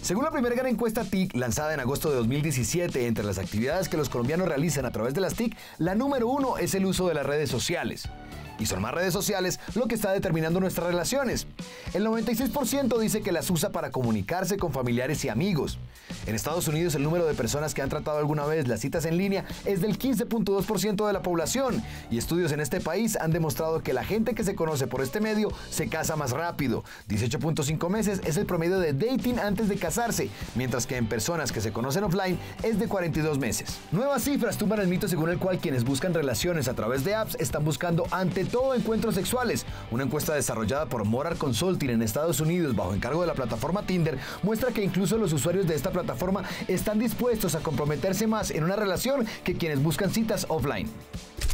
Según la primera gran encuesta TIC, lanzada en agosto de 2017, entre las actividades que los colombianos realizan a través de las TIC, la número 1 es el uso de las redes sociales. Y son más redes sociales lo que está determinando nuestras relaciones. El 96% dice que las usa para comunicarse con familiares y amigos. En Estados Unidos, el número de personas que han tratado alguna vez las citas en línea es del 15.2% de la población, y estudios en este país han demostrado que la gente que se conoce por este medio se casa más rápido. 18.5 meses es el promedio de dating antes de casarse, mientras que en personas que se conocen offline es de 42 meses. Nuevas cifras tumban el mito según el cual quienes buscan relaciones a través de apps están buscando ante todo encuentros sexuales. Una encuesta desarrollada por Morar Consulting en Estados Unidos bajo encargo de la plataforma Tinder muestra que incluso los usuarios de esta plataforma están dispuestos a comprometerse más en una relación que quienes buscan citas offline.